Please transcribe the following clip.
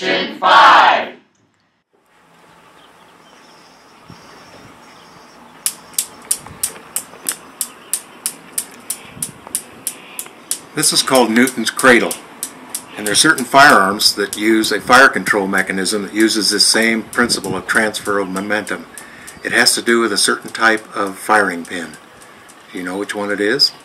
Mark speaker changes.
Speaker 1: Question 5.
Speaker 2: This is called Newton's cradle, and there are certain firearms that use a fire control mechanism that uses this same principle of transfer of momentum. It has to do with a certain type of firing pin. Do you know which one it is?